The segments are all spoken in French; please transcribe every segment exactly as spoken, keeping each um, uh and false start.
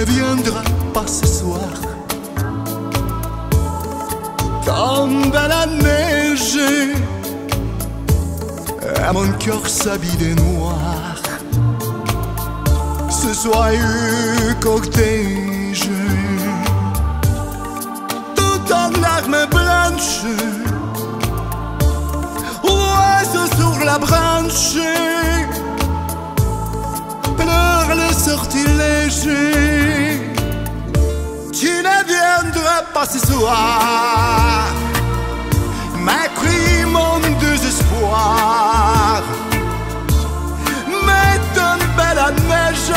ne viendras pas ce soir. Tombe la neige et mon cœur s'habille de noir. Ce soyeux cortège, tout en armes blanches, oiseau sur la branche, pleure le sortilège. Tu ne viendras pas ce soir, mais crie mon désespoir. Mais tombe la neige,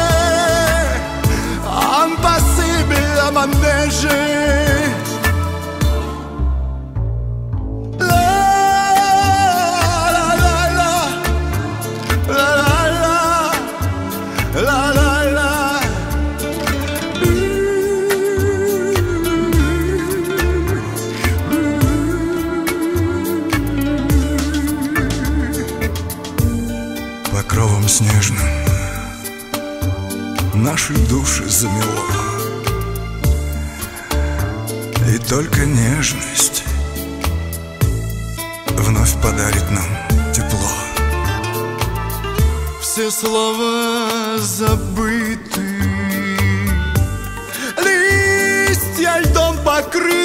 impassible à ma neige. Покровом снежным наши души замело, и только нежность вновь подарит нам тепло. Все слова забыты, листья льдом покрыты.